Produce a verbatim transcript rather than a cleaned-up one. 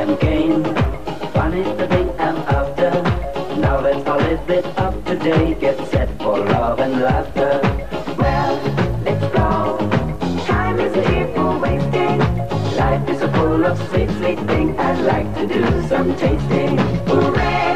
and gain. Fun is the thing I'm after. Now let's all live it up today. Get set for love and laughter. Well, let's go. Time isn't here for wasting. Life is so full of sweet, sweet things. I'd like to do some tasting. Hooray!